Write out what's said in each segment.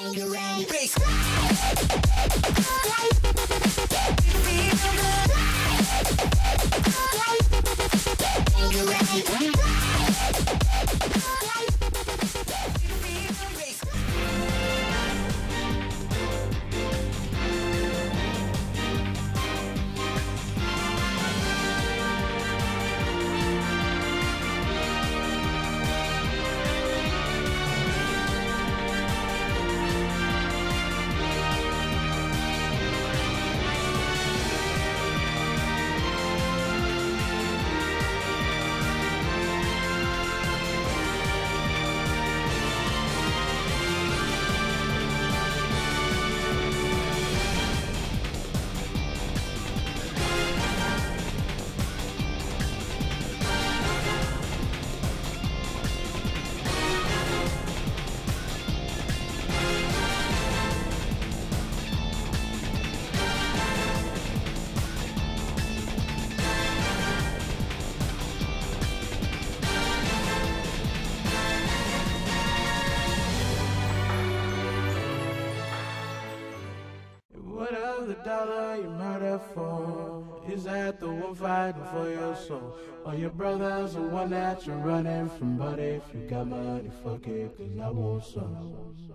dollar you murder for? Is that the one fighting for your soul? Or your brother's the one that you're running from? But if you got money, fuck it, 'cause I want some.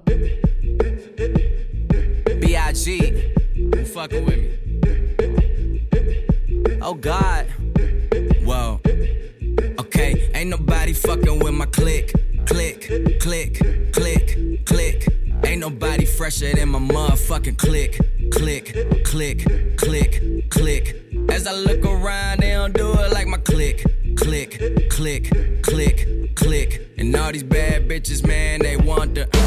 B.I.G. You fucking with me? Oh God. Whoa. Okay, ain't nobody fucking with my click. Click, click, click, click. Ain't nobody fresher than my motherfucking click. Click, click, click, click. As I look around, they don't do it like my click. Click, click, click, click. And all these bad bitches, man, they want the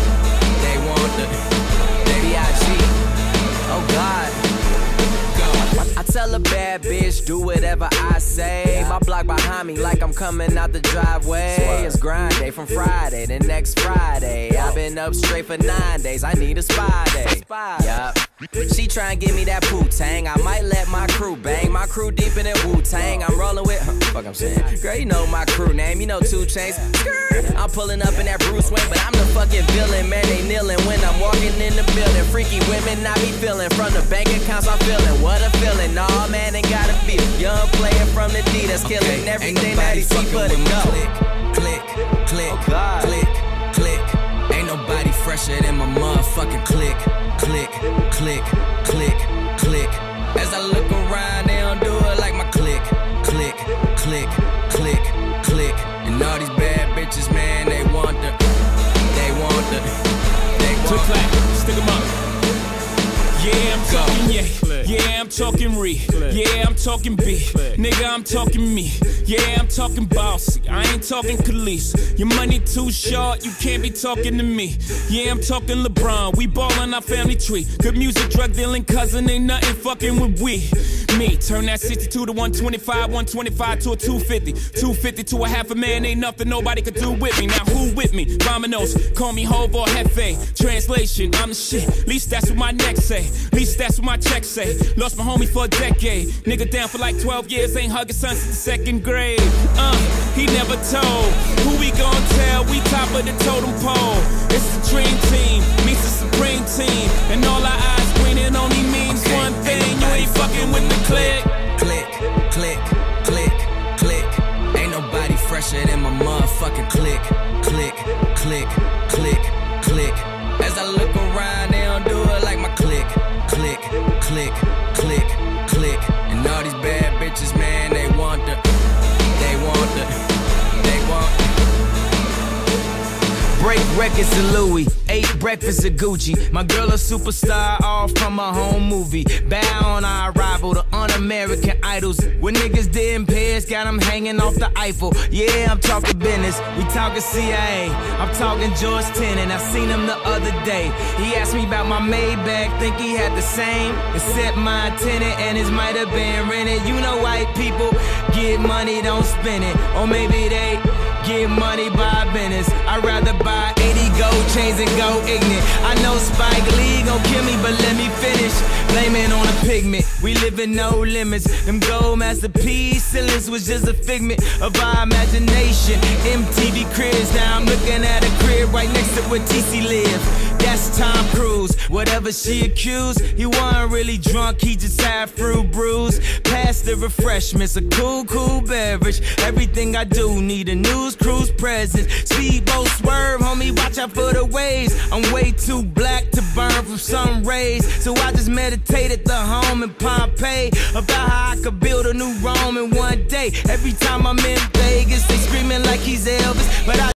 B.I.G. Oh God. I tell a bad bitch, do whatever I say. My block behind me like I'm coming out the driveway. It's grind day from Friday to next Friday. I've been up straight for 9 days, I need a spy day. Yup. She try and give me that Wu-Tang. I might let my crew bang. My crew deep in that Wu-Tang. I'm rolling with, fuck I'm saying. Girl, you know my crew name, you know 2 Chainz. I'm pulling up in that Bruce Wayne, but I'm the fucking villain. Man, they kneeling when I'm walking in the building. Freaky women I be feeling. From the bank accounts I'm feeling. What a feeling. Nah, man, ain't gotta feel it. Young player from the D that's killing everything that he see but it go. Click, click, click, oh click, click. Ain't nobody fresher than my motherfucking click. Click, click, click, click. As I look around, they don't do it like my click. Click, click, click, click. And all these bad bitches, man, they want the. Stick 'em up. Yeah, I'm talking yeah, I'm talking yeah, I'm talking B, nigga, I'm talking me. Yeah, I'm talking bossy, I ain't talking Khalees. Your money too short, you can't be talking to me. Yeah, I'm talking LeBron, we ballin' our family tree. Good music, drug dealing cousin, ain't nothing fucking with we. Me, turn that 62 to 125, 125 to a 250, 250 to a half a man, ain't nothing nobody could do with me. Now who with me? Vamanos, call me Hov or Hefe. Translation, I'm the shit, least that's what my neck say. Least that's what my check say. Lost my homie for a decade. Nigga down for like 12 years, ain't hugging son since the 2nd grade. He never told. Who we gon' tell? We top of the totem pole. It's the dream team, meets the supreme team. And all our eyes green, it only means one thing. You ain't fucking with the click. Click, click, click, click. Ain't nobody fresher than my motherfucking click. Click, click, click, click. As I look around, they don't do it like my click. Click, click, click, click. And all these bad bitches, man, they want the. Break records to Louis, 8 breakfasts at Gucci. My girl a superstar, all from a home movie. Bow on our arrival to un-American idols. When niggas didn't pay us, got them hanging off the Eiffel. Yeah, I'm talking business, we talking CIA. I'm talking George Tenet, I seen him the other day. He asked me about my Maybach, think he had the same. Except my tenant and his might have been rented. You know white people get money, don't spend it. Or maybe they get money by business. I'd rather buy 80 gold chains and go ignorant. I know Spike Lee gon' kill me, but let me finish. Blame it on a pigment, we live in no limits. Them gold masterpiece ceilings was just a figment of our imagination. MTV cribs, now I'm looking at a crib right next to where TC live. That's that's Tom Cruise. Whatever she accused, he wasn't really drunk, he just had fruit brews. Pass the refreshments, a cool beverage. Everything I do need a news cruise presence. Speedboat swerve, homie, watch out for the waves. I'm way too black to burn from sun rays, so I just meditate at the home in Pompeii about how I could build a new Rome in one day. Every time I'm in Vegas, they screaming like he's Elvis, but I